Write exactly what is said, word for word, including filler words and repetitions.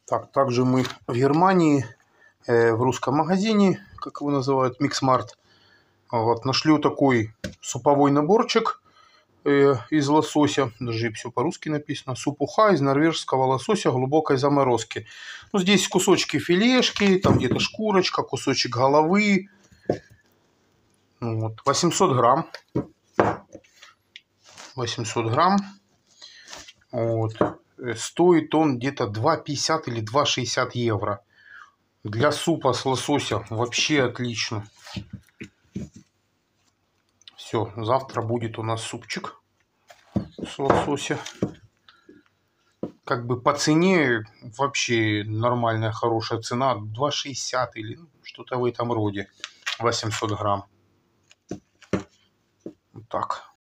Так, также мы в Германии, э, в русском магазине, как его называют, Миксмарт, вот, нашли вот такой суповой наборчик э, из лосося, даже все по-русски написано, суп-уха из норвежского лосося глубокой заморозки. Ну, здесь кусочки филешки, там где-то шкурочка, кусочек головы. Вот, восемьсот грамм. восемьсот грамм. Вот. Стоит он где-то два пятьдесят или два шестьдесят евро. Для супа с лосося вообще отлично. Все, завтра будет у нас супчик с лосося. Как бы по цене вообще нормальная, хорошая цена. два шестьдесят или что-то в этом роде. восемьсот грамм. Вот так.